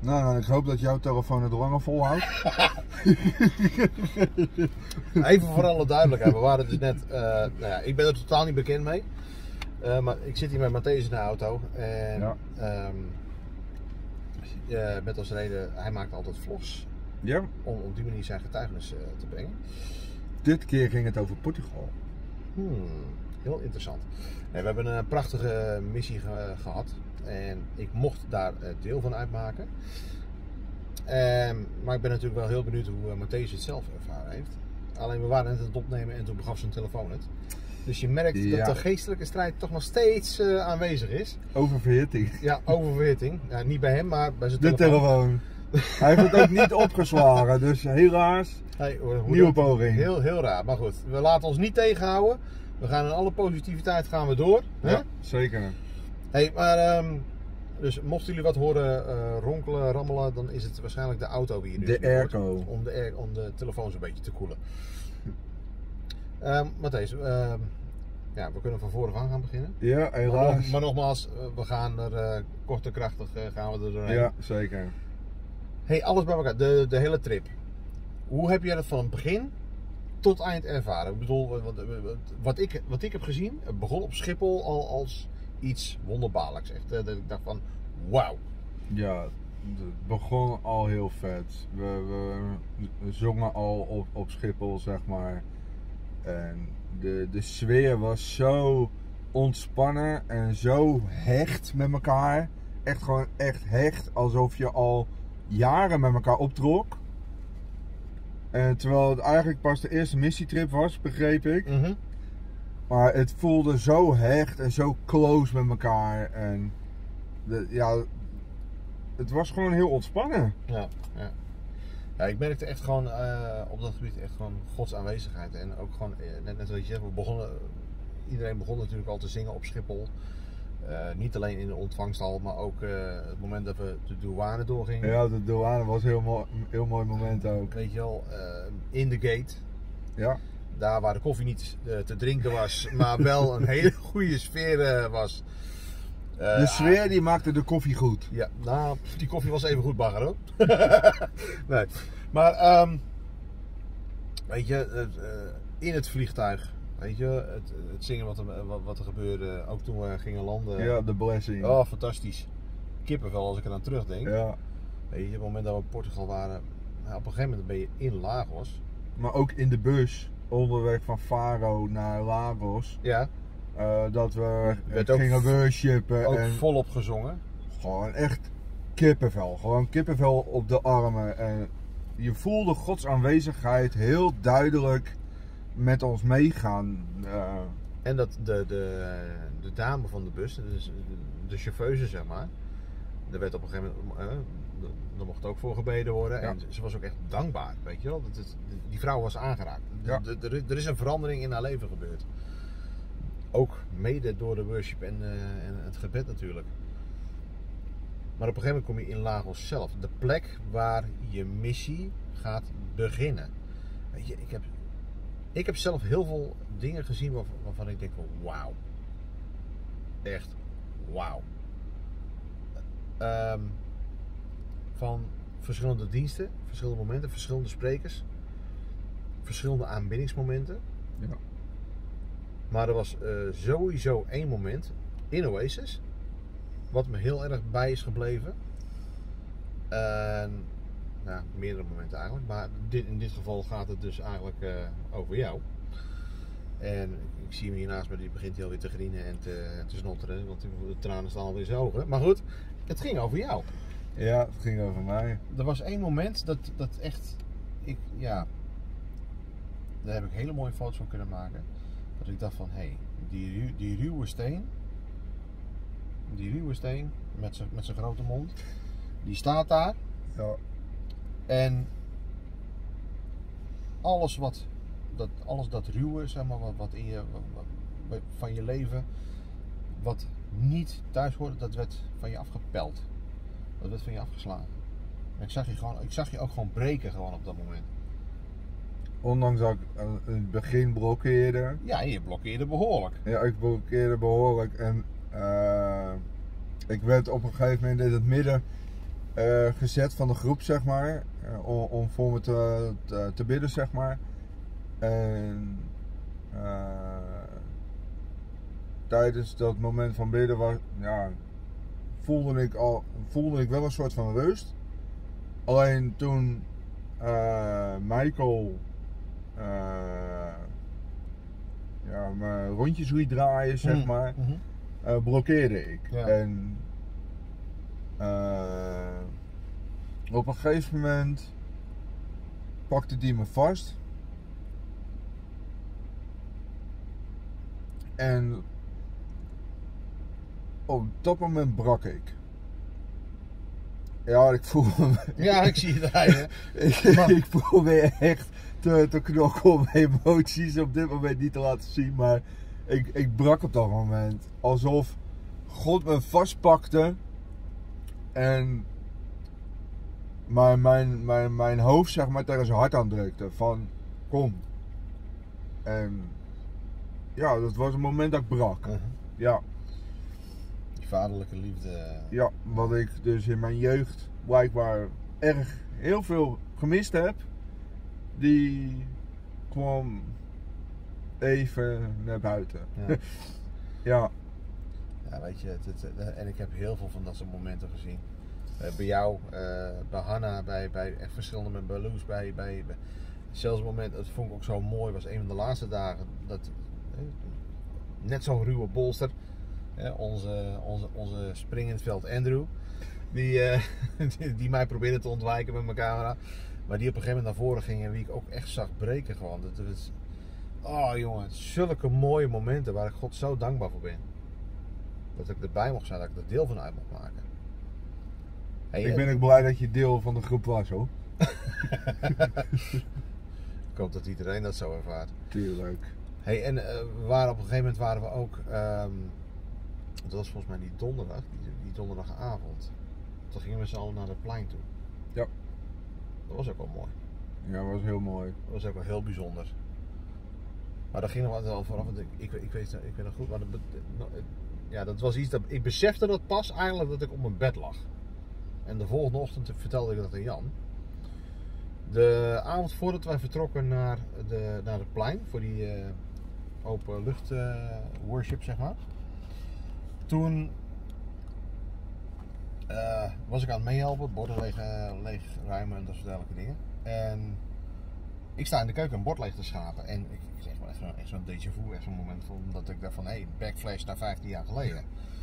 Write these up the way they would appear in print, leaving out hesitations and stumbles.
Nou, ik hoop dat jouw telefoon het langer volhoudt. Even voor alle duidelijkheid, we waren dus net, nou ja, ik ben er totaal niet bekend mee. Maar ik zit hier met Matthäus in de auto en met als reden, hij maakt altijd vlogs. Ja. Om op die manier zijn getuigenis te brengen. Dit keer ging het over Portugal. Heel interessant. Nee, we hebben een prachtige missie gehad en ik mocht daar deel van uitmaken. Maar ik ben natuurlijk wel heel benieuwd hoe Matthäus het zelf ervaren heeft. Alleen we waren net aan het opnemen en toen begaf zijn telefoon het. Dus je merkt dat de geestelijke strijd toch nog steeds aanwezig is. Oververhitting. Ja, oververhitting. Ja, niet bij hem, maar bij zijn telefoon. De telefoon. Hij heeft het ook niet opgeslagen, dus helaas. Hey, nieuwe poging. Heel raar, maar goed. We laten ons niet tegenhouden. We gaan in alle positiviteit gaan we door. Ja, hè? Zeker. Hey, maar dus mochten jullie wat horen ronkelen, rammelen, dan is het waarschijnlijk de auto die je de airco. Om de telefoon zo'n beetje te koelen. Matthäus, ja, we kunnen van voren gaan beginnen. Ja, helaas. Maar nogmaals, we gaan er kort en krachtig gaan we er doorheen. Ja, zeker. Hey, alles bij elkaar, de hele trip. Hoe heb jij dat van het begin tot eind ervaren? Ik bedoel, wat ik heb gezien, het begon op Schiphol al als iets wonderbaarlijks. Echt, dat ik dacht van, wauw. Ja, het begon al heel vet. We zongen al op Schiphol, zeg maar. En de sfeer was zo ontspannen en zo hecht met elkaar. Echt gewoon echt hecht, alsof je al jaren met elkaar optrok. En terwijl het eigenlijk pas de eerste missietrip was, begreep ik. Maar het voelde zo hecht en zo close met elkaar. En ja, het was gewoon heel ontspannen. Ja. Ja, ik merkte echt gewoon op dat gebied echt gewoon Gods aanwezigheid. En ook gewoon, net wat je zegt, iedereen begon natuurlijk al te zingen op Schiphol. Niet alleen in de ontvangsthal, maar ook het moment dat we de douane doorgingen. Ja, de douane was een heel mooi moment ook. Weet je wel, in de gate. Ja. Daar waar de koffie niet te drinken was, maar wel een hele goede sfeer was. De sfeer die maakte de koffie goed. Ja, nou, die koffie was even goed bagger hoor. Nee. Maar, weet je, in het vliegtuig, weet je, het zingen wat er gebeurde, ook toen we gingen landen. Ja, de blessing. Oh, fantastisch. Kippenvel als ik er aan terugdenk. Ja. Weet je, op het moment dat we in Portugal waren, nou, op een gegeven moment ben je in Lagos. Maar ook in de bus, onderweg van Faro naar Lagos. Ja. Dat we gingen worshipen. Ook en volop gezongen. Gewoon echt kippenvel. Gewoon kippenvel op de armen. En je voelde Gods aanwezigheid heel duidelijk met ons meegaan. En dat de dame van de bus, dus de chauffeuse zeg maar, daar werd op een gegeven moment, daar mocht ook voor gebeden worden. Ja. En ze was ook echt dankbaar, weet je wel. Die vrouw was aangeraakt. Ja. Er is een verandering in haar leven gebeurd. Ook mede door de worship en het gebed natuurlijk. Maar op een gegeven moment kom je in Lagos zelf. De plek waar je missie gaat beginnen. Weet je, ik heb zelf heel veel dingen gezien waarvan ik denk van wauw. Echt wauw. Van verschillende diensten, verschillende momenten, verschillende sprekers. Verschillende aanbiddingsmomenten. Ja. Maar er was sowieso één moment in Oasis wat me heel erg bij is gebleven. Nou, meerdere momenten eigenlijk, maar in dit geval gaat het dus eigenlijk over jou. En ik zie hem hier naast me, die begint heel weer te grienen en te snotteren, want de tranen staan alweer in zijn ogen. Maar goed, het ging over jou. Ja, het ging over mij. Er was één moment dat echt, daar heb ik hele mooie foto's van kunnen maken. Dat ik dacht van, hé, die ruwe steen met zijn grote mond, die staat daar. Ja. En alles dat ruwe, zeg maar, wat in je, van je leven, wat niet thuis hoorde, dat werd van je afgepeld. Dat werd van je afgeslagen. En ik zag je ook gewoon breken gewoon op dat moment. Ondanks dat ik in het begin blokkeerde. Ja, je blokkeerde behoorlijk. Ja, ik blokkeerde behoorlijk. En ik werd op een gegeven moment in het midden gezet van de groep, zeg maar. Om voor me te bidden, zeg maar. En tijdens dat moment van bidden voelde ik wel een soort van rust. Alleen toen Michael mijn rondjes liet draaien, zeg maar, blokkeerde ik. Ja. En op een gegeven moment pakte die me vast. En op dat moment brak ik. Ja, ik voel me... Ja, ik zie het rijden. ik voel me echt te knokken om emoties op dit moment niet te laten zien. Maar ik brak op dat moment. Alsof God me vastpakte. En mijn hoofd, zeg maar, tegen zijn hart aandrukte. Van, kom. En ja, dat was een moment dat ik brak. Ja. Die vaderlijke liefde. Ja, wat ik dus in mijn jeugd blijkbaar heel veel gemist heb. Die kwam even naar buiten. Ja. Ja. Ja, weet je, en ik heb heel veel van dat soort momenten gezien. Bij jou, bij Hanna, bij echt verschillende, bij Loes, bij zelfs het moment, dat vond ik ook zo mooi, was een van de laatste dagen, dat net zo'n ruwe bolster, onze springend veld Andrew, die mij probeerde te ontwijken met mijn camera, maar die op een gegeven moment naar voren ging en wie ik ook echt zag breken gewoon. Oh jongen, zulke mooie momenten waar ik God zo dankbaar voor ben. Dat ik erbij mocht zijn, dat ik er deel van uit mocht maken. Hey, ik ben ook blij dat je deel van de groep was, hoor. Ik hoop dat iedereen dat zo ervaart. Tuurlijk. Hey, en op een gegeven moment waren we ook, dat was volgens mij die donderdagavond. Toen gingen we z'n allen naar het plein toe. Ja. Dat was ook wel mooi. Ja, dat was heel mooi. Dat was ook wel heel bijzonder. Maar daar ging nog wel vanaf, ik weet nog goed, maar dat was iets dat ik besefte dat pas eigenlijk dat ik op mijn bed lag. En de volgende ochtend vertelde ik dat aan Jan. De avond voordat wij vertrokken naar het plein voor die open lucht worship, zeg maar. Toen was ik aan het meehelpen, borden leeg ruimen en dat soort dergelijke dingen. En ik sta in de keuken een bord leeg te schapen en ik kreeg wel echt zo'n déjà vu, echt zo'n moment van dat ik dacht van backflash naar 15 jaar geleden.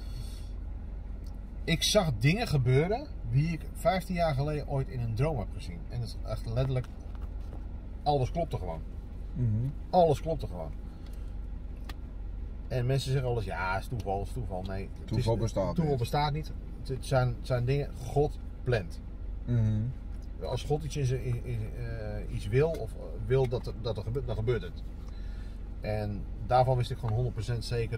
Ik zag dingen gebeuren die ik 15 jaar geleden ooit in een droom heb gezien. En dat is echt letterlijk, alles klopte gewoon. Alles klopte gewoon. En mensen zeggen alles, ja, het is toeval. Nee, toeval bestaat niet. Het zijn dingen, God plant. Als God iets wil, of wil dat er gebeurt, dan gebeurt het. En daarvan wist ik gewoon 100% zeker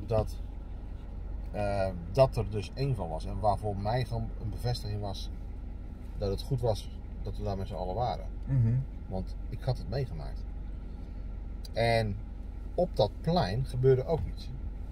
dat er dus één van was. En waarvoor mij gewoon een bevestiging was dat het goed was dat we daar met z'n allen waren. Want ik had het meegemaakt. En op dat plein gebeurde ook iets.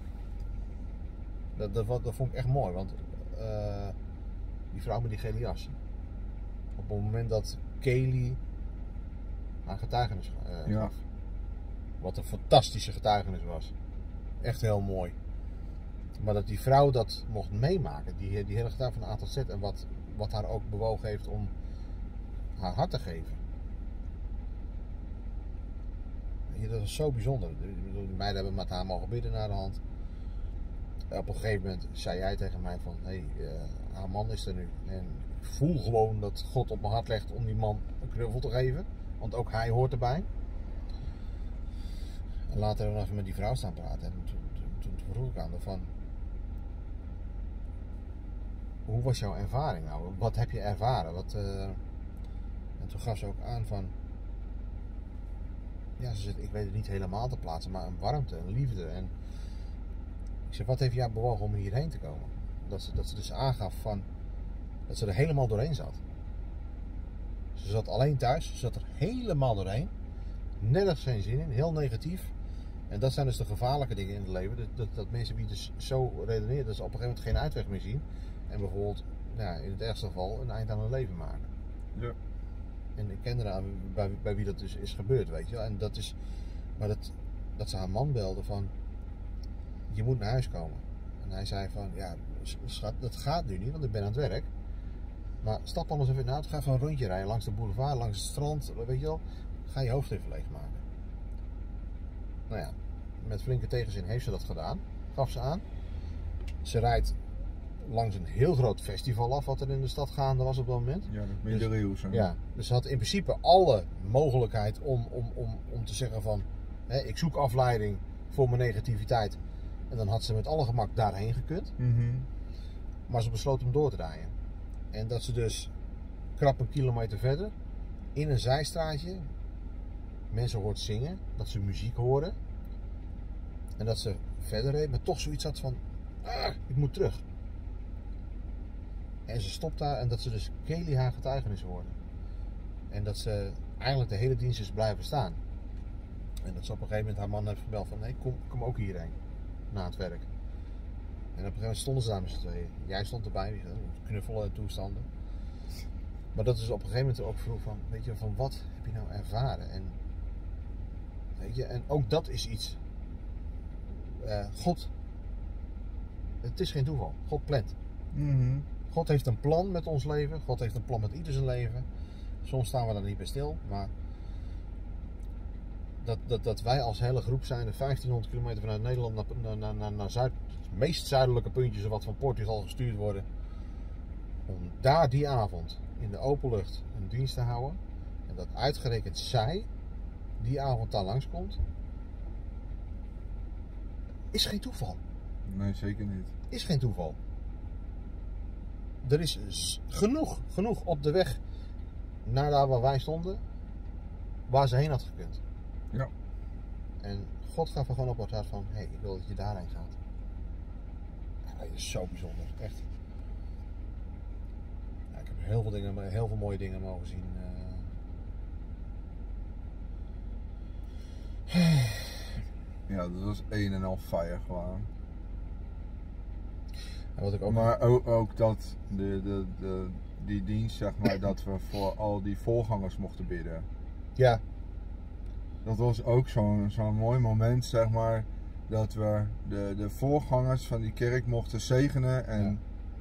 Dat vond ik echt mooi, want die vrouw met die gele jas. Op het moment dat Kaylee haar getuigenis gaf. Wat een fantastische getuigenis was. Echt heel mooi. Maar dat die vrouw dat mocht meemaken, die hele getuigenis van A tot Z, en wat haar ook bewogen heeft om haar hart te geven. Dat is zo bijzonder. De meiden hebben met haar mogen bidden naar de hand. Op een gegeven moment zei jij tegen mij van, haar man is er nu. En ik voel gewoon dat God op mijn hart legt om die man een knuffel te geven. Want ook hij hoort erbij. En later hebben we even met die vrouw staan praten. En toen vroeg ik aan haar van, hoe was jouw ervaring nou? Wat heb je ervaren? En toen gaf ze ook aan van, ja, ze zegt, ik weet het niet helemaal te plaatsen, maar een warmte, een liefde. En ik zeg, wat heeft jou bewogen om hierheen te komen? Dat ze dus aangaf van, dat ze er helemaal doorheen zat. Ze zat alleen thuis, ze zat er helemaal doorheen. Nergens geen zin in, heel negatief. En dat zijn dus de gevaarlijke dingen in het leven. Dat mensen die dus zo redeneren, dat ze op een gegeven moment geen uitweg meer zien. En bijvoorbeeld, in het ergste geval, een eind aan hun leven maken. Ja. En ik ken eraan bij wie dat dus is gebeurd, weet je wel. En dat is, maar dat ze haar man belde van, je moet naar huis komen. En hij zei van, ja schat, dat gaat nu niet, want ik ben aan het werk. Maar stap anders even in de auto, ga even een rondje rijden langs de boulevard, langs het strand, weet je wel. Ga je hoofd even leegmaken. Nou ja, met flinke tegenzin heeft ze dat gedaan. Gaf ze aan. Ze rijdt langs een heel groot festival af wat er in de stad gaande was op dat moment. Ja, dat middeleeuws. Ja, dus ze had in principe alle mogelijkheid om te zeggen van, ik zoek afleiding voor mijn negativiteit. En dan had ze met alle gemak daarheen gekund. Maar ze besloot om door te rijden. En dat ze dus krap een kilometer verder in een zijstraatje mensen hoort zingen, dat ze muziek horen. En dat ze verder reed, maar toch zoiets had van, ik moet terug. En ze stopt daar en dat ze dus Kelly haar getuigenis hoorde. En dat ze eigenlijk de hele dienst is blijven staan. En dat ze op een gegeven moment haar man heeft gebeld van, nee, kom ook hierheen. Na het werk. En op een gegeven moment stonden ze daar met z'n tweeën. Jij stond erbij, knuffelen toestanden. Maar dat is op een gegeven moment ook vroeg van, weet je, van wat heb je nou ervaren? En, weet je, en ook dat is iets. God, het is geen toeval. God plant. God heeft een plan met ons leven. God heeft een plan met ieder zijn leven. Soms staan we daar niet bij stil, maar dat wij als hele groep zijn, 1500 kilometer vanuit Nederland naar Zuid, het meest zuidelijke puntje wat van Portugal gestuurd worden, om daar die avond in de open lucht een dienst te houden. En dat uitgerekend zij die avond daar langskomt, is geen toeval. Nee, zeker niet. Is geen toeval. Er is genoeg op de weg naar daar waar wij stonden, waar ze heen had gekund. Ja. En God gaf er gewoon op het hart van, ik wil dat je daarheen gaat. Ja, dat is zo bijzonder, echt. Ja, ik heb heel veel mooie dingen mogen zien. Ja, dat was een en al fire gewoon. En wat ik ook... Maar ook dat die dienst, zeg maar, dat we voor al die voorgangers mochten bidden. Ja. Dat was ook zo'n mooi moment, zeg maar, dat we de voorgangers van die kerk mochten zegenen. En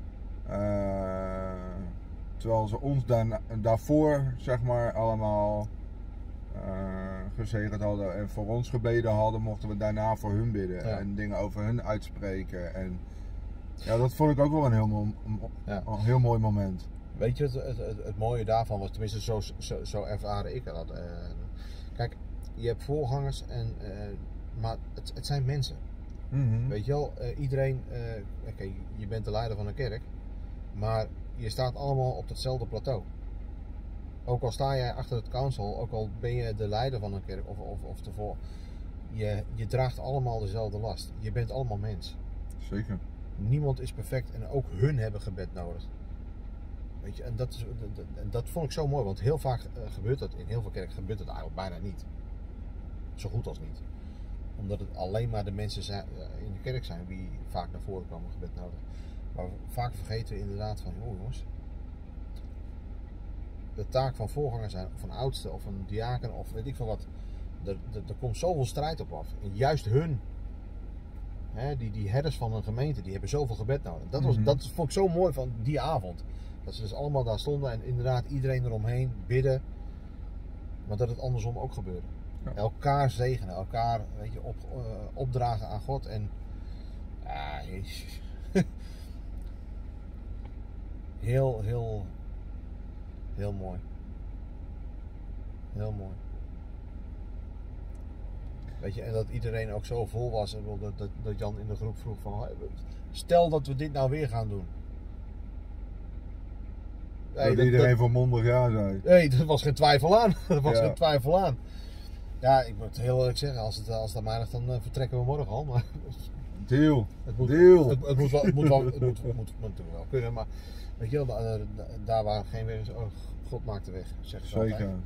terwijl ze ons daarvoor, zeg maar, allemaal gezegend hadden en voor ons gebeden hadden, mochten we daarna voor hun bidden. Ja. En dingen over hun uitspreken. En ja, dat vond ik ook wel een heel mooi moment. Weet je, het mooie daarvan was, tenminste zo ervaren ik dat. Kijk, je hebt voorgangers, maar het zijn mensen. Weet je wel, iedereen, oké, je bent de leider van een kerk, maar je staat allemaal op hetzelfde plateau. Ook al sta jij achter het council, ook al ben je de leider van een kerk of tevoren, je draagt allemaal dezelfde last. Je bent allemaal mens. Zeker. Niemand is perfect en ook hun hebben gebed nodig. Weet je, en dat vond ik zo mooi, want heel vaak gebeurt dat, in heel veel kerken gebeurt dat eigenlijk bijna niet. Zo goed als niet. Omdat het alleen maar de mensen zijn, in de kerk zijn die vaak naar voren komen gebed nodig. Maar vaak vergeten we inderdaad van, jongens, de taak van voorganger zijn, of een oudste, of een diaken, of weet ik veel wat. Er komt zoveel strijd op af. En juist hun, die herders van een gemeente, die hebben zoveel gebed nodig. Dat vond ik zo mooi van die avond. Dat ze dus allemaal daar stonden en inderdaad iedereen eromheen bidden. Maar dat het andersom ook gebeurde. Ja. Elkaar zegenen, elkaar, weet je, opdragen aan God. En ja, jezus. Heel mooi. Heel mooi. Weet je, en dat iedereen ook zo vol was. En dat Jan in de groep vroeg van, stel dat we dit nou weer gaan doen. Dat iedereen volmondig ja zei. Nee, er was geen twijfel aan. Geen twijfel aan. Ja, ik moet heel eerlijk zeggen, als het aan mij ligt, dan vertrekken we morgen al. Maar Deal. Het moet wel kunnen, maar weet je wel, daar waar geen weg is, God maakt de weg, zeggen ze altijd. Zeker.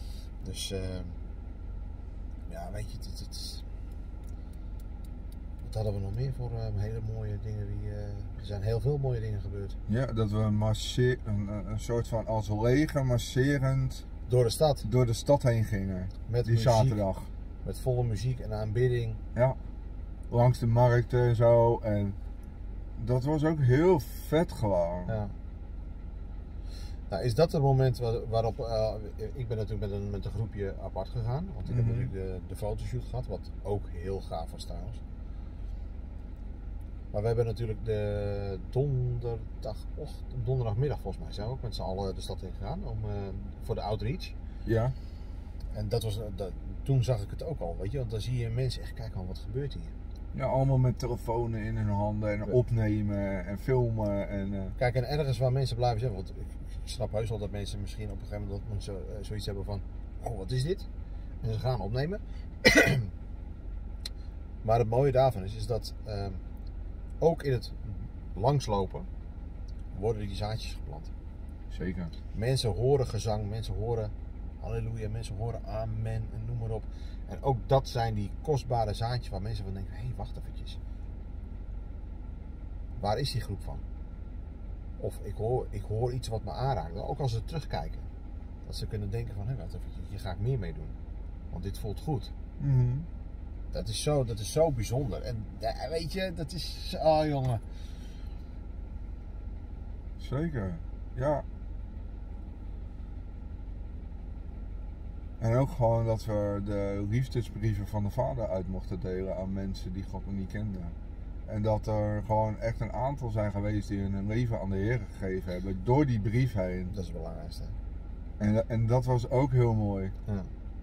Dus ja, weet je, Wat hadden we nog meer voor hele mooie dingen? Er zijn heel veel mooie dingen gebeurd. Ja, dat we een soort van als leger masserend Door de stad heen gingen. Met die muziek, zaterdag. Met volle muziek en aanbidding. Ja, langs de markten en zo. En dat was ook heel vet gewoon. Ja. Nou, is dat het moment waarop... ik ben natuurlijk met een groepje apart gegaan. Want ik heb natuurlijk de fotoshoot gehad. Wat ook heel gaaf was trouwens. Maar we hebben natuurlijk de donderdagmiddag volgens mij zijn we ook met z'n allen de stad in gegaan voor de outreach. Ja. En toen zag ik het ook al, weet je, want dan zie je mensen echt kijken van wat gebeurt hier. Ja, allemaal met telefoons in hun handen en opnemen en filmen. Kijk, en ergens waar mensen blijven zeggen, want ik snap heus wel dat mensen misschien op een gegeven moment zoiets hebben van, oh wat is dit? En ze gaan opnemen. Maar het mooie daarvan is dat ook in het langslopen worden die zaadjes geplant. Zeker. Mensen horen gezang, mensen horen halleluja, mensen horen amen en noem maar op. En ook dat zijn die kostbare zaadjes waar mensen van denken, hé, wacht eventjes. Waar is die groep van? Of ik hoor iets wat me aanraakt. Ook als ze terugkijken. Dat ze kunnen denken van, hé, wacht eventjes, hier ga ik meer mee doen. Want dit voelt goed. Mm-hmm. Dat is zo bijzonder. En weet je, dat is... Oh jongen. Zeker, ja. En ook gewoon dat we de liefdesbrieven van de Vader uit mochten delen aan mensen die God nog niet kenden. En dat er gewoon echt een aantal zijn geweest die hun leven aan de Heer gegeven hebben door die brief heen. Dat is het belangrijkste. En dat was ook heel mooi. Ja.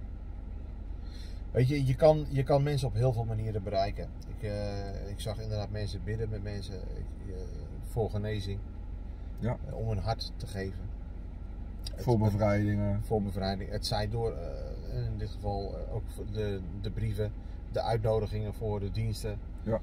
Weet je, je kan mensen op heel veel manieren bereiken. Ik zag inderdaad mensen bidden met mensen voor genezing. Ja. Om hun hart te geven. Voor bevrijdingen. Voor bevrijding. Het zij door, in dit geval ook de brieven, de uitnodigingen voor de diensten. Ja.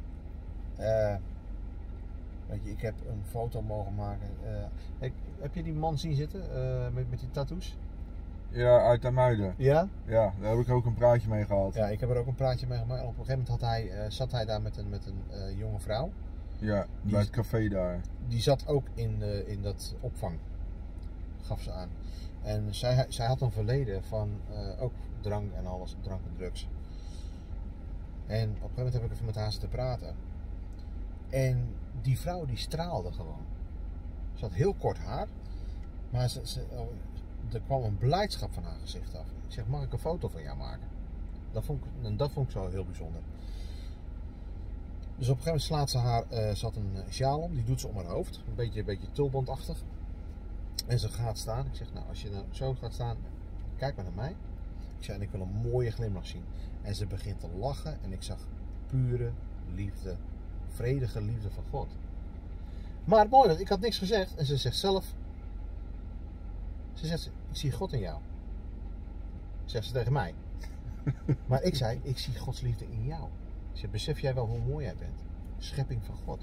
Weet je, ik heb een foto mogen maken. Heb je die man zien zitten met die tattoos? Ja, uit Amuiden. Ja? Ja, daar heb ik ook een praatje mee gehad. Ja, ik heb er ook een praatje mee gemaakt. En op een gegeven moment zat hij daar met een jonge vrouw. Ja, bij het café daar. Die zat ook in dat opvang. Gaf ze aan. En zij had een verleden van ook drank en alles, drank en drugs. En op een gegeven moment heb ik even met haar zitten praten. En die vrouw die straalde gewoon. Ze had heel kort haar. Maar er kwam een blijdschap van haar gezicht af. Ik zeg, mag ik een foto van jou maken? Dat vond ik zo heel bijzonder. Dus op een gegeven moment slaat ze ze had een sjaal om, die doet ze om haar hoofd. Een beetje tulbandachtig. En ze gaat staan. Ik zeg, nou als je nou zo gaat staan, kijk maar naar mij. Ik zei, en ik wil een mooie glimlach zien. En ze begint te lachen en ik zag pure liefde, vredige liefde van God. Maar het mooie, ik had niks gezegd en ze zegt zelf, ik zie God in jou. Zegt ze tegen mij. Maar ik zei, ik zie Gods liefde in jou. Ik zeg, besef jij wel hoe mooi jij bent? Schepping van God.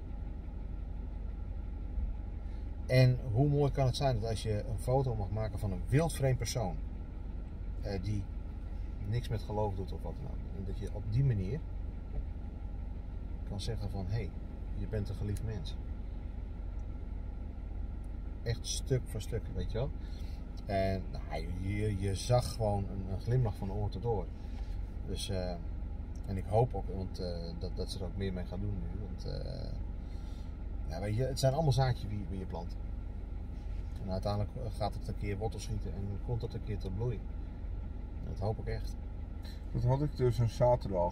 En hoe mooi kan het zijn dat als je een foto mag maken van een wildvreemd persoon die niks met geloof doet of wat dan ook. En dat je op die manier kan zeggen van, hé, je bent een geliefd mens. Echt stuk voor stuk, weet je wel. En nou, je zag gewoon een glimlach van oor tot oor. Dus, en ik hoop ook dat ze er ook meer mee gaan doen nu. Want ja, weet je, het zijn allemaal zaadjes wie je plant. En uiteindelijk gaat het een keer wortel schieten en komt het een keer tot bloei. En dat hoop ik echt. Dat had ik dus een zaterdag.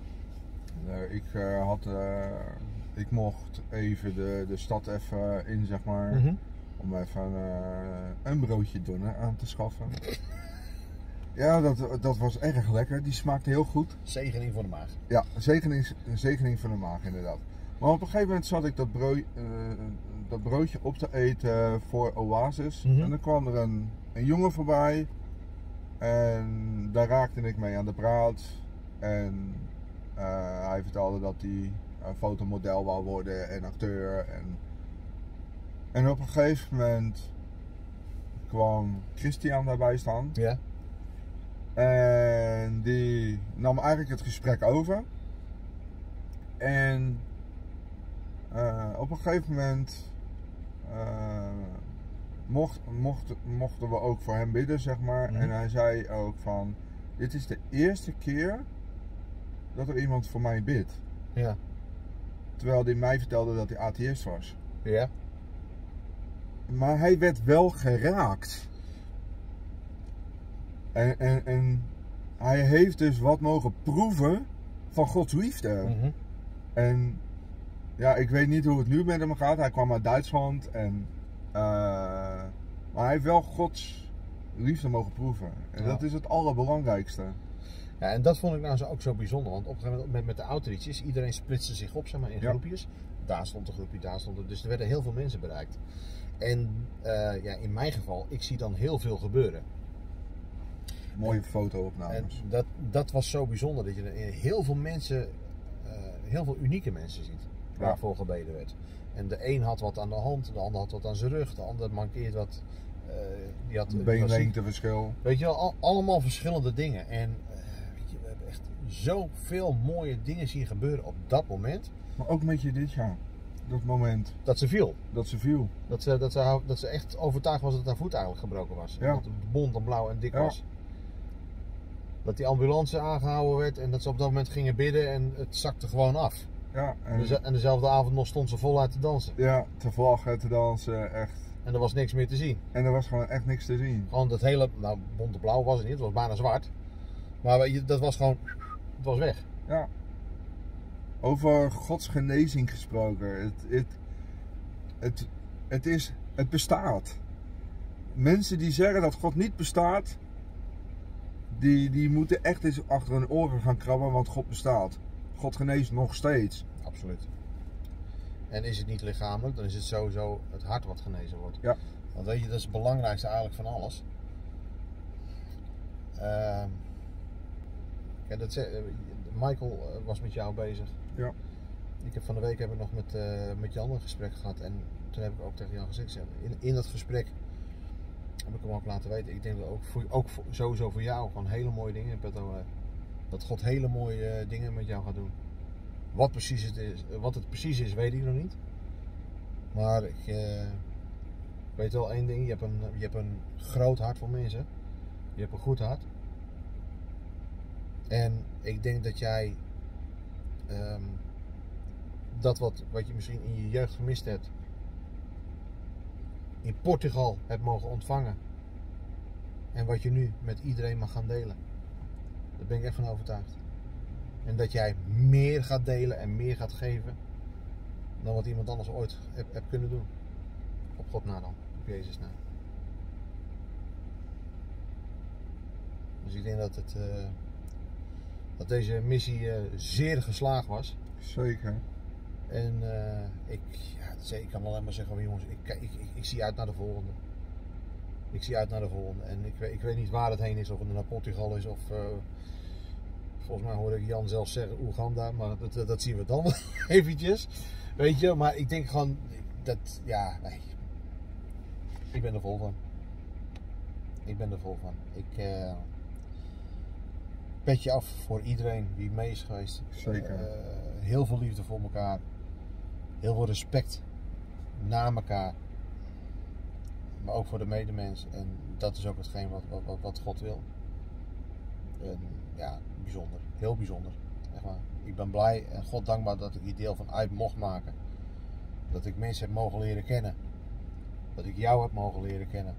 Ik mocht even de stad even in, zeg maar. Mm-hmm. Om even een broodje donnen aan te schaffen. Ja, dat was erg lekker. Die smaakte heel goed. Zegening voor de maag. Ja, zegening voor de maag inderdaad. Maar op een gegeven moment zat ik dat broodje op te eten voor Oasis. Mm-hmm. En dan kwam er een jongen voorbij. En daar raakte ik mee aan de praat. En hij vertelde dat hij een fotomodel wou worden en acteur. En op een gegeven moment kwam Christian daarbij staan. Ja. En die nam eigenlijk het gesprek over. En op een gegeven moment mochten we ook voor hem bidden, zeg maar. En hij zei ook van, dit is de eerste keer dat er iemand voor mij bidt. Ja. Terwijl hij mij vertelde dat hij atheïst was. Ja. Maar hij werd wel geraakt. En hij heeft dus wat mogen proeven van Gods liefde. En ja, ik weet niet hoe het nu met hem gaat. Hij kwam uit Duitsland. Maar hij heeft wel Gods liefde mogen proeven. En dat is het allerbelangrijkste. Ja, en dat vond ik nou ook zo bijzonder. Want op een gegeven moment met de outreaches, iedereen splitste zich op, zeg maar, in groepjes. Daar stond een groepje, daar stond er. Dus er werden heel veel mensen bereikt. En in mijn geval, ik zie dan heel veel gebeuren. Mooie foto-opnames. En dat was zo bijzonder, dat je heel veel mensen, heel veel unieke mensen ziet, waarvoor gebeden werd. En de een had wat aan de hand, de ander had wat aan zijn rug, de ander mankeert wat. Die had een beenlengteverschil. Weet je wel, allemaal verschillende dingen. En weet je, we hebben echt zoveel mooie dingen zien gebeuren op dat moment. Maar ook met je dit jaar. Dat moment. Dat ze viel. Dat ze echt overtuigd was dat haar voet eigenlijk gebroken was. Ja. En dat het bont en blauw en dik was. Dat die ambulance aangehouden werd en dat ze op dat moment gingen bidden en het zakte gewoon af. Ja, en dezelfde avond nog stond ze voluit te dansen. Ja, te vlaggen, te dansen, echt. En er was niks meer te zien. En er was gewoon echt niks te zien. Gewoon dat hele, nou bont en blauw was het niet, het was bijna zwart. Maar weet je, dat was gewoon, het was weg. Ja. Over Gods genezing gesproken. Het bestaat. Mensen die zeggen dat God niet bestaat, die moeten echt eens achter hun oren gaan krabben, want God bestaat. God geneest nog steeds. Absoluut. En is het niet lichamelijk, dan is het sowieso het hart wat genezen wordt. Ja. Want weet je, dat is het belangrijkste eigenlijk van alles. Michael was met jou bezig. Ja. Van de week heb ik nog met Jan een gesprek gehad. En toen heb ik ook tegen Jan gezegd, in dat gesprek heb ik hem ook laten weten. Ik denk dat sowieso voor jou gewoon hele mooie dingen in petto dat God hele mooie dingen met jou gaat doen. Wat het precies is, weet ik nog niet. Maar ik weet wel één ding. Je hebt een groot hart voor mensen. Je hebt een goed hart. En ik denk dat jij dat wat je misschien in je jeugd gemist hebt, in Portugal hebt mogen ontvangen. En wat je nu met iedereen mag gaan delen. Daar ben ik echt van overtuigd. En dat jij meer gaat delen en meer gaat geven dan wat iemand anders ooit hebt kunnen doen. Op God na dan, op Jezus na. Dus ik denk dat deze missie zeer geslaagd was. Zeker. En ik kan alleen maar zeggen, jongens, ik zie uit naar de volgende. Ik zie uit naar de volgende. En ik weet niet waar het heen is, of het naar Portugal is of volgens mij hoorde ik Jan zelf zeggen Oeganda, maar dat zien we dan wel eventjes. Weet je, maar ik denk gewoon dat, nee. Ik ben er vol van. Pet je af voor iedereen die mee is geweest. Zeker. Heel veel liefde voor elkaar. Heel veel respect naar elkaar. Maar ook voor de medemens. En dat is ook hetgeen wat God wil. En ja, bijzonder. Heel bijzonder. Echt waar. Ik ben blij en God dankbaar dat ik hier deel van uit mocht maken. Dat ik mensen heb mogen leren kennen. Dat ik jou heb mogen leren kennen.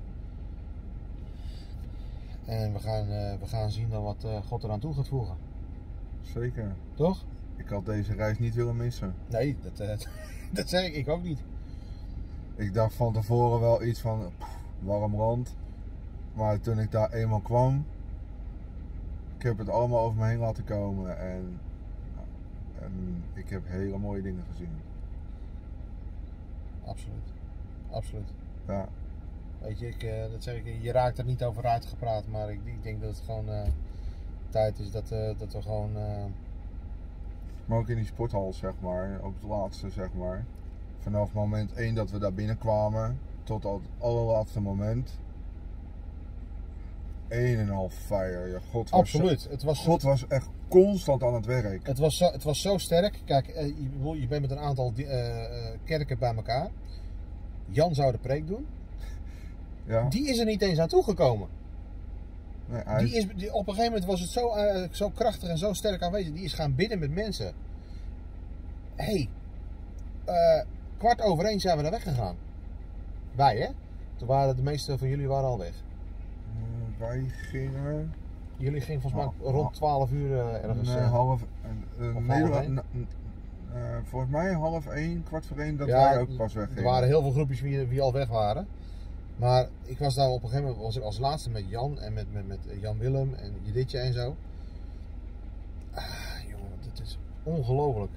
En we gaan zien dan wat God eraan toe gaat voegen. Zeker. Toch? Ik had deze reis niet willen missen. Nee, dat zeg ik ook niet. Ik dacht van tevoren wel iets van warm land. Maar toen ik daar eenmaal kwam, ik heb het allemaal over me heen laten komen. En ik heb hele mooie dingen gezien. Absoluut. Ja. Weet je, dat zeg ik, je raakt er niet over uitgepraat, maar ik denk dat het gewoon tijd is dat we gewoon... Maar ook in die sporthal, zeg maar, ook het laatste, zeg maar. Vanaf moment 1 dat we daar binnenkwamen, tot het allerlaatste moment. een en al fire. Ja, Absoluut. God was echt constant aan het werk. Het was zo sterk. Kijk, je bent met een aantal kerken bij elkaar. Jan zou de preek doen. Ja. Die is er niet eens aan toegekomen. Nee, Op een gegeven moment was het zo krachtig en zo sterk aanwezig. Die is gaan bidden met mensen. Hé, 1:15 zijn we daar weggegaan. Wij, hè? Toen waren de meeste van jullie al weg. Wij gingen... Jullie gingen volgens mij rond 12 uur ergens. Volgens mij 12:30, 1:15 dat Ja, wij ook pas weggingen. Er waren heel veel groepjes wie al weg waren. Maar ik was daar op een gegeven moment als laatste met Jan en met Jan Willem en Judithje en zo. Jongen, dit is ongelooflijk.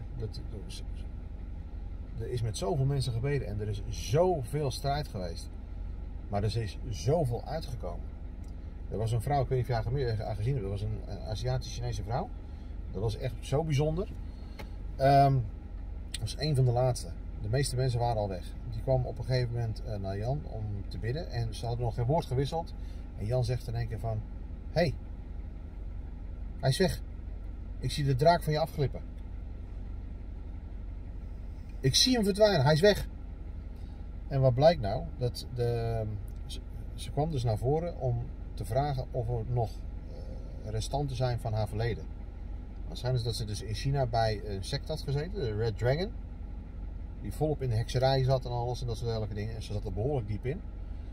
Er is met zoveel mensen gebeden en er is zoveel strijd geweest. Maar er is zoveel uitgekomen. Er was een vrouw, ik weet niet of je haar gezien hebt, dat was een Aziatisch-Chinese vrouw. Dat was echt zo bijzonder. Dat was een van de laatste. De meeste mensen waren al weg. Die kwam op een gegeven moment naar Jan om te bidden. En ze hadden nog geen woord gewisseld. En Jan zegt in één keer van... Hé, hij is weg. Ik zie de draak van je afglippen. Ik zie hem verdwijnen. Hij is weg. En wat blijkt nou? Ze kwam dus naar voren om te vragen of er nog restanten zijn van haar verleden. Waarschijnlijk dat ze dus in China bij een sect had gezeten, de Red Dragon. Die volop in de hekserij zat en alles en dat soort dergelijke dingen. En ze zat er behoorlijk diep in.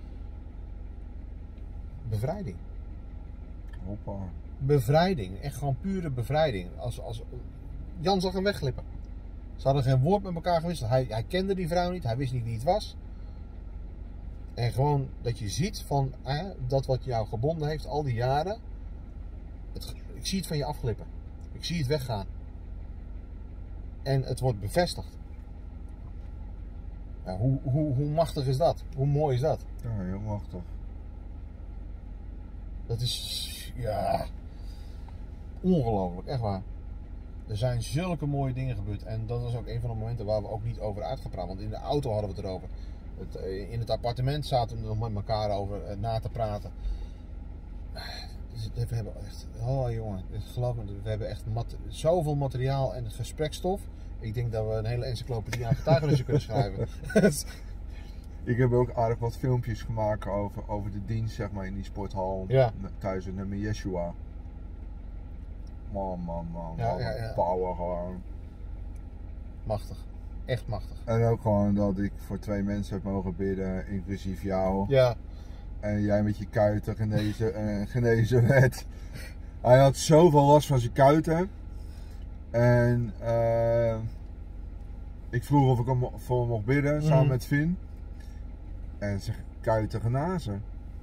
Bevrijding. Hoppa. Bevrijding. Echt gewoon pure bevrijding. Jan zag hem wegglippen. Ze hadden geen woord met elkaar gewisseld. Hij kende die vrouw niet. Hij wist niet wie het was. En gewoon dat je ziet van dat wat jou gebonden heeft al die jaren. Ik zie het van je afglippen. Ik zie het weggaan. En het wordt bevestigd. Ja, hoe machtig is dat? Hoe mooi is dat? Ja, heel machtig. Dat is, ja, ongelooflijk, echt waar. Er zijn zulke mooie dingen gebeurd. En dat was ook een van de momenten waar we ook niet over uitgepraat. Want in de auto hadden we het erover. In het appartement zaten we nog met elkaar over na te praten. We hebben echt, oh jongen, geloof me, we hebben echt zoveel materiaal en gesprekstof. Ik denk dat we een hele encyclopedie aan getuigenissen kunnen schrijven. Ik heb ook aardig wat filmpjes gemaakt over de dienst, zeg maar, in die sporthal. Ja. Thuis in de Yeshua. Man. Ja. Power gewoon. Machtig. Echt machtig. En ook gewoon dat ik voor 2 mensen heb mogen bidden, inclusief jou. Ja. En jij met je kuiten genezen werd. Hij had zoveel last van zijn kuiten. En ik vroeg of ik voor hem mocht bidden, samen met Finn. En zijn kuiten genazen.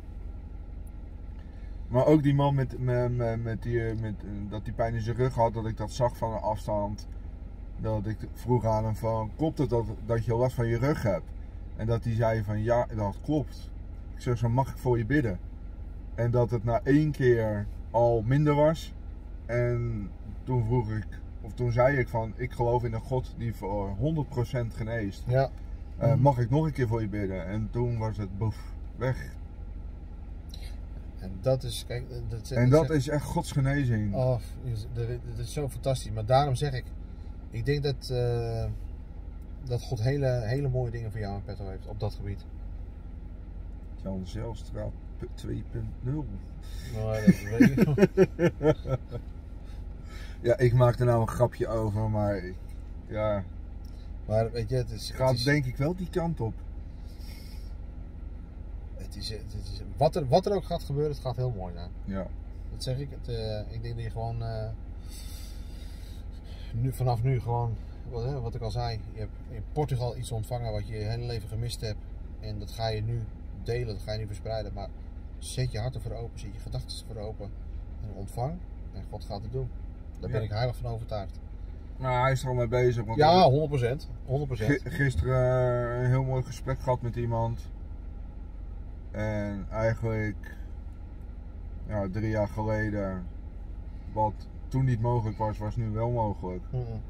Maar ook die man dat die pijn in zijn rug had, dat ik dat zag van een afstand. Dat ik vroeg aan hem van, klopt het dat je last van je rug hebt? En dat hij zei van, ja, dat klopt. Ik zeg zo, mag ik voor je bidden? En dat het na 1 keer al minder was. En toen zei ik van, ik geloof in een God die voor 100% geneest. Ja. Mag ik nog een keer voor je bidden? En toen was het boef, weg. En dat is, kijk, dat is echt Gods genezing. Oh, dat is zo fantastisch. Maar daarom zeg ik denk dat God hele mooie dingen voor jou in petto heeft op dat gebied. Jan Zijlstra 2.0. Nou, dat weet ik nog. Ja, ik maak er nou een grapje over, maar ja. Maar weet je, het gaat denk ik wel die kant op. Het is wat er ook gaat gebeuren, het gaat heel mooi zijn. Ja. Dat zeg ik. Ik denk dat je gewoon vanaf nu gewoon, wat ik al zei, je hebt in Portugal iets ontvangen wat je hele leven gemist hebt. En dat ga je nu delen, dat ga je nu verspreiden. Maar zet je hart ervoor open, zet je gedachten ervoor open en ontvang. En God gaat het doen. Daar ben ik heilig van overtuigd. Nou, hij is er al mee bezig. Want ja, 100%. Gisteren een heel mooi gesprek gehad met iemand. En eigenlijk 3 jaar geleden, wat toen niet mogelijk was, was nu wel mogelijk.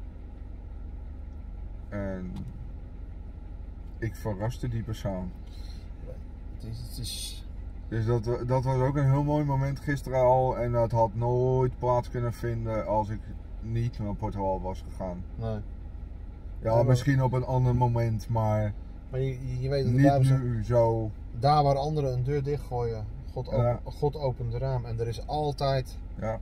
En ik verraste die persoon. Dus dat was ook een heel mooi moment gisteren al. En dat had nooit plaats kunnen vinden als ik niet naar Portugal was gegaan. Nee. Ja, maar misschien op een ander moment, maar Maar je weet dat niet daar, nu zo. daar waar anderen een deur dichtgooien, Ja. God opent de raam. En er is altijd... Ja.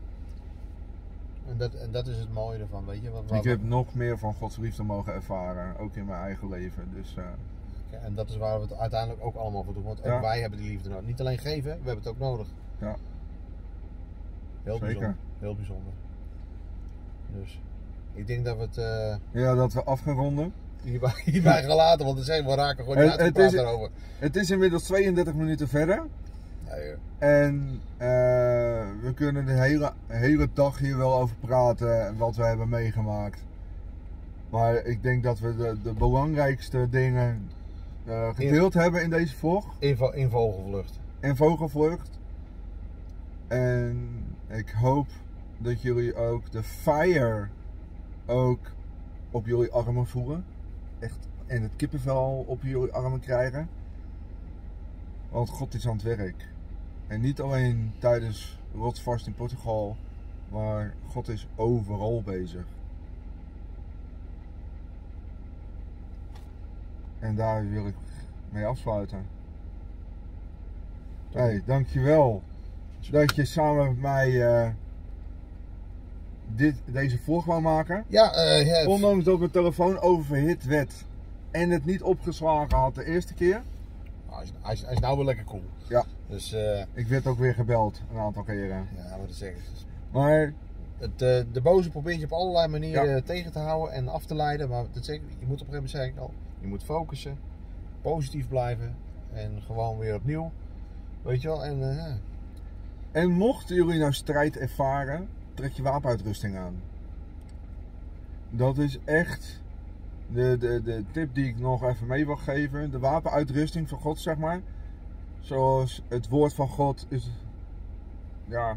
En dat is het mooie ervan, weet je. Ik heb nog meer van Gods liefde mogen ervaren, ook in mijn eigen leven. Dus, En dat is waar we het uiteindelijk ook allemaal voor doen. Want ook wij hebben die liefde nodig. Niet alleen geven, we hebben het ook nodig. Ja. Heel Zeker. bijzonder. Heel bijzonder. Dus ik denk dat we het ja, dat we af gaan ronden. hierbij gaan laten. Want we raken gewoon niet uitgepraat daarover. Het is inmiddels 32 minuten verder. Ja, joh. En we kunnen de hele dag hier wel over praten en wat we hebben meegemaakt. Maar ik denk dat we de belangrijkste dingen gedeeld hebben in deze vlog. In vogelvlucht. In vogelvlucht. En ik hoop dat jullie ook de fire ook op jullie armen voelen. Echt. En het kippenvel op jullie armen krijgen. Want God is aan het werk. En niet alleen tijdens Rotsvast in Portugal, maar God is overal bezig. En daar wil ik mee afsluiten. Hey, dankjewel dat je samen met mij deze vlog wou maken. Ja, Ondanks dat mijn telefoon overhit werd en het niet opgeslagen had de eerste keer. Hij is nou wel lekker cool. Ja. Dus, ik werd ook weer gebeld een aantal keren. ja, maar dat zeg ik. Maar de boze probeert je op allerlei manieren tegen te houden en af te leiden. Maar dat zeg ik, je moet op een gegeven moment, zeg ik al, je moet focussen, positief blijven en gewoon weer opnieuw. Weet je wel? En mochten jullie nou strijd ervaren, trek je wapenuitrusting aan. Dat is echt de tip die ik nog even mee wil geven. De wapenuitrusting van God, zeg maar. Zoals het woord van God is. Ja.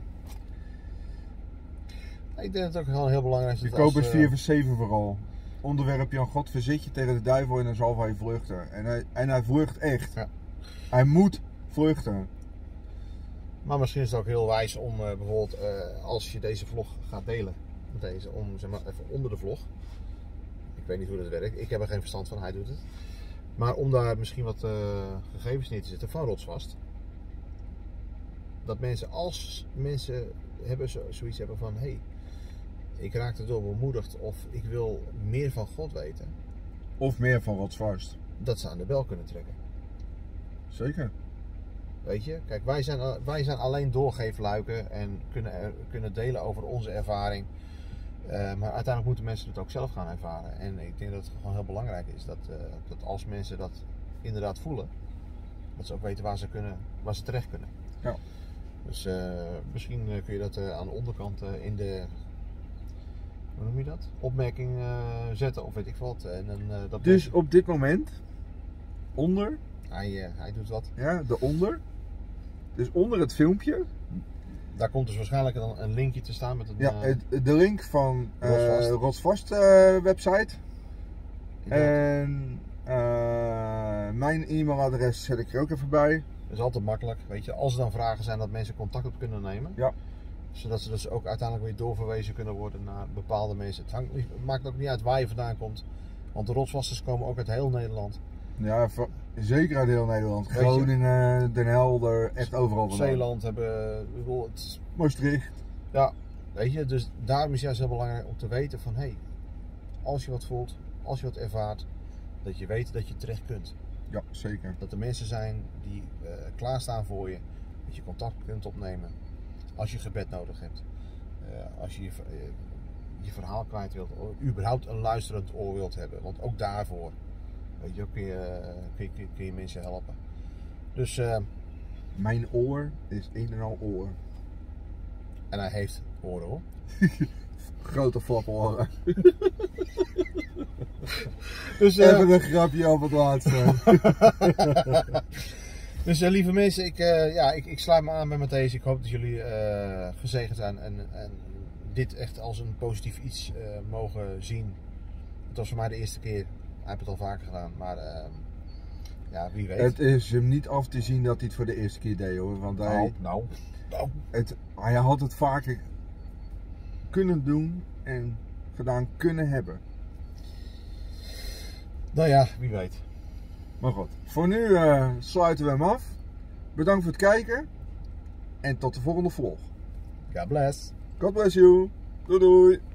Ik denk dat het ook gewoon heel belangrijk is. Jacobus 4 vers 7 vooral. Onderwerp je aan God, verzet je tegen de duivel en dan zal hij vluchten. En hij vlucht echt. Ja. Hij moet vluchten. Maar misschien is het ook heel wijs om bijvoorbeeld als je deze vlog gaat delen. Om zeg maar even onder de vlog. Ik weet niet hoe dat werkt. Ik heb er geen verstand van, hij doet het. Maar om daar misschien wat gegevens neer te zetten van Rotsvast. Dat mensen, als mensen zoiets hebben van, hé, ik raak erdoor bemoedigd of ik wil meer van God weten. Of meer van Rotsvast. Dat ze aan de bel kunnen trekken. Zeker. Weet je, kijk, wij zijn alleen doorgeefluiken en kunnen delen over onze ervaring. Maar uiteindelijk moeten mensen het ook zelf gaan ervaren. En ik denk dat het gewoon heel belangrijk is dat als mensen dat inderdaad voelen, dat ze ook weten waar ze terecht kunnen. Ja. Dus misschien kun je dat aan de onderkant in de, hoe noem je dat? Opmerking zetten of weet ik wat. En dan, dat Dus op dit moment, onder. Hij doet wat. Ja, de. Dus onder het filmpje. Daar komt dus waarschijnlijk dan een linkje te staan met een... Ja, de link van Rotsvast website. En mijn e-mailadres zet ik er ook even bij. Dat is altijd makkelijk, weet je. Als er dan vragen zijn dat mensen contact op kunnen nemen. Ja. Zodat ze dus ook uiteindelijk weer doorverwezen kunnen worden naar bepaalde mensen. Het maakt ook niet uit waar je vandaan komt. Want de rotswassers komen ook uit heel Nederland. Ja, zeker uit heel Nederland. Groningen, Den Helder, echt overal vandaan. Zeeland hebben... Maastricht. Ja, weet je. Dus daarom is het juist heel belangrijk om te weten van... Hé, als je wat voelt, als je wat ervaart, dat je weet dat je terecht kunt. Ja, zeker. Dat er mensen zijn die klaarstaan voor je. Dat je contact kunt opnemen. Als je gebed nodig hebt. Als je je verhaal kwijt wilt. Of überhaupt een luisterend oor wilt hebben. Want ook daarvoor, weet je, kun je mensen helpen. Dus... mijn oor is een en al oor. En hij heeft oren, hoor. Grote flaporen. Dus, even een grapje op het laatste. Dus lieve mensen, ik sluit me aan bij Matthäus. Ik hoop dat jullie gezegend zijn en dit echt als een positief iets mogen zien. Het was voor mij de eerste keer. Hij heeft het al vaker gedaan. Maar Ja, wie weet. Het is hem niet af te zien dat hij het voor de eerste keer deed hoor. Want Nou. hij had het vaker kunnen doen en gedaan kunnen hebben. Nou ja, wie weet. Maar goed, voor nu sluiten we hem af. Bedankt voor het kijken. En tot de volgende vlog. God bless. God bless you. Doei doei.